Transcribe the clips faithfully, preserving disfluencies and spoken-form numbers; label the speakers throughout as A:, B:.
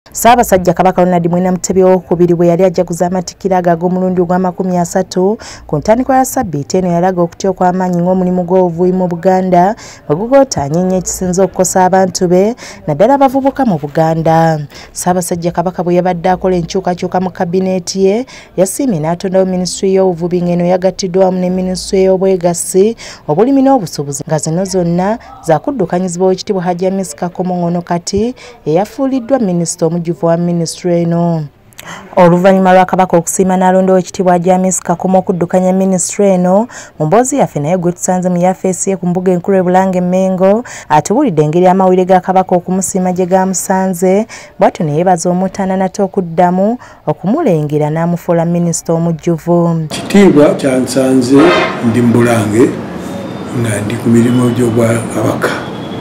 A: Ssaabasajja Kabaka Ronald Mwina Mutebi owokubiri bwe yali ajaguza amatikira ago ag'omulundi ogw'amakumi asatu ku ntandikwa ya Ssabbiiti eno yalaga okutya okw'amaanyi ng'omulimu gw'obuvubi mu Buganda bwe gugootaanya ennyo ekisinze okukosa abantu be naddala abavubuka mu Buganda. Ssaabasajja Kabaka bwe yabadde akola enkyukakyuka mu kabineeti ye yasiimye n'atondawo minisitule y'obuvubi ng'eno yagattiddwa wamu ne minisitule y'obwegassi obulimi n'obusuubuzi nga zino zonna zaakuddukanyizibwa Oweekitiibwa Hajji Amisi Kakomo ng'ono kati eyafuuliddwa minisita omujjuvu wa minisitule eno. Oluvannyuma lwa Kabaka okusiima n'alonda Oweekitiibwa Hajji Amisi Kakomo okuddukanya minisitule eno mu mboozi yaffe naye gwe tusanze mu yafeesi ye ku mbuga enkulu e Bulange Mengo atubuulidde engeri amawulire ga Kabaka okumusiima gye gaamusanze bw'atyo ne yeebaza omutaana nate okuddamu okumulengera n'amufuula minisita omujjuvu.
B: Kitiibwa kyansanze ndi mu Bulange nga ndi ku mirimu gy'obwa Kabaka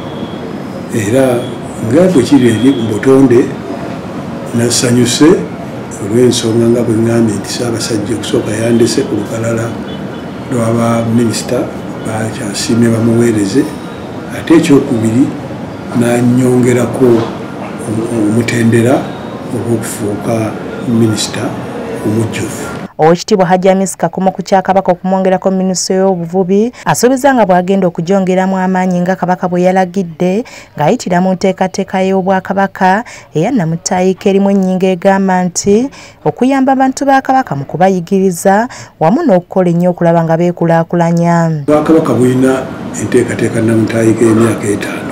B: era nga bwe kiri eri Butonde nasanyuse olw'ensonga nga bwe ngambye nti Ssaabasajja okusooka yandese ku lukalala lw'aba minisita bakyasiimye bamuweereze ate ekyokubiri n'annyongerako omutendera olw'okufuuka minisita omujjuvu.
A: Oweekitiibwa Hajji Amisi Kakomo ku kya Kabaka okumwongerako minisitule y'obuvubi asuubiza nga bw'agenda okugyongeramu amaanyi nga Kabaka bwe yalagidde ng'ayitira mu nteekateeka y'Obwakabaka eya Namutayiika erimu ennyingo egamba nti okuyamba abantu ba Kabaka mu kubayigiriza wamu n'okukola ennyo okulaba nga beekulaakulanya.
B: Obwakabaka bulina enteekateeka Namutayiika y'emyaka etaano.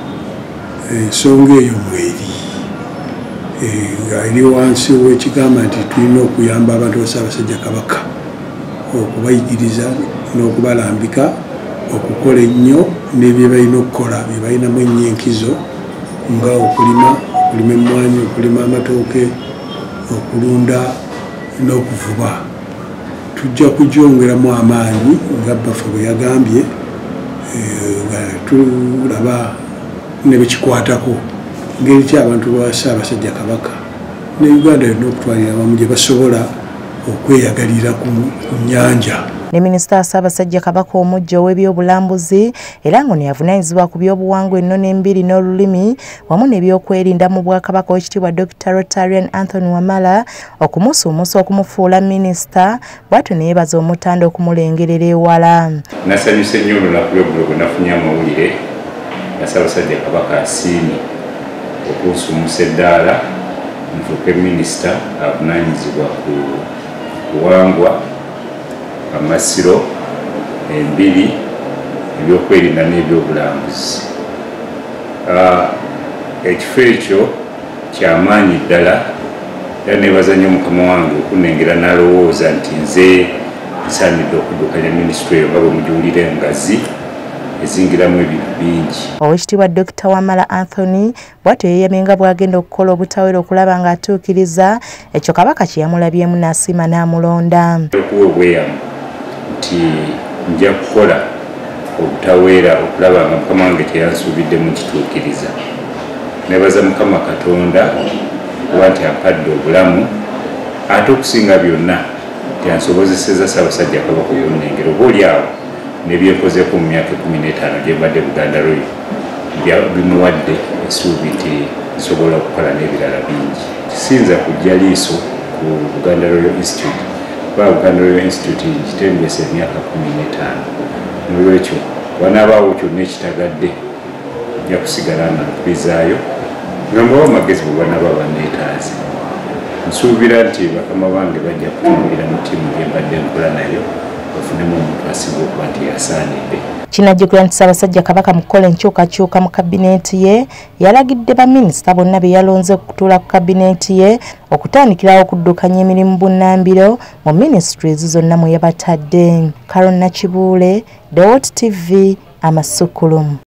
B: Ensonga eyo mweri nga eri wansi w'ekigamba nti tulina okuyamba abantu ba Ssaabasajja Kabaka okubayigiriza n'okubalambika okukola ennyo n'ebye balina okukola bye balinamu ennyo enkizo nga okulima okulima emmwanyi okulima amatooke okulunda n'okuvuba. Tujja kugyongeramu amaanyi nga baffe bwe yagambye nga tulaba ne bekikwatako ngeri ki abantu ba Ssaabasajja Kabaka ne Uganda yonna okutwalira awamu gye basobola okweyagalira ku nnyanja.
A: Ne minisita Ssaabasajja Kabaka omujja ow'ebyobulambuzi era ng'ono yavunaanyizibwa ku byobuwangwa ennono embiri n'olulimi wamu n'ebyokwerinda mu Bwakabaka Oweekitiibwa Dokita Rotarian Anthony Wamala okumusuumusa okumufuula minisita bw'atyo ne yeebaza omutanda okumulengerera ewala.
C: Nasanyuse nnyo olunaku lw'eggulo bwe nafunye amawulire nga Ssaabasajja Kabaka asiimye okunsumusa eddaala nfuuke minisita avunaanyizibwa ku buwangwa amasiro embiri ebyokwerinda n'ebyobulambuzi. Ekifo ekyo kyamaanyi ddala era neebaza nnyo mukama wange okunnengera n'alowooza nti nze nsaanidde okuddukanya minisitule eyo nga bwe mugiwulira engazi ezingiramu ebintu bingi.
A: Oweekitiibwa Dokita Wamala Anthony bw'atyo yeeyamye nga bw'agenda okukola obutawera okulaba ng'atuukiriza ekyo Kabaka kye yamulabyemu n'asiima n'amulonda.
C: Okuwa obweyamo nti nja kukola obutawera okulaba nga mukama wange teyansuubiddemu kituukiriza. Neebaza Mukama Katonda kuba nti ampadde obulamu ate okusinga byonna tyansobozeseza Ssaabasajja Kabaka okunnengera oboolyawo nebyekozeeko mu myaka ekumi n'etaano gye mbadde Buganda Royal bimuwadde essuubi nti nsobola okukola n'ebirala bingi. Kisinza kujja liiso ku Buganda Royal Institute kuba Buganda Royal Institute kitendesa emyaka kumi n'etaano. Nolwekyo wanaabaawo kyonna ekitagadde nja kusigala nga nkubizaayo nga mbawo amagezi bwe banaaba banneetaaze. Nsuubira nti bakama bange bajja kutumbira mu ttiimu gye mbadde nkola nayo bafunemu omuntu asinga okuba nti yasaanidde.
A: Kinajjukira nti Ssaabasajja Kabaka mu kukola enkyukakyuka mu kabineeti ye yalagidde baminisita bonna be yalonze okutuula ku kabineeti ye okutandikirawo okuddukanya emirimu bunnambiro mu minisitule zonna mwe yabatadde. Carol Nakibuule, Dot T V, Amasukulumu.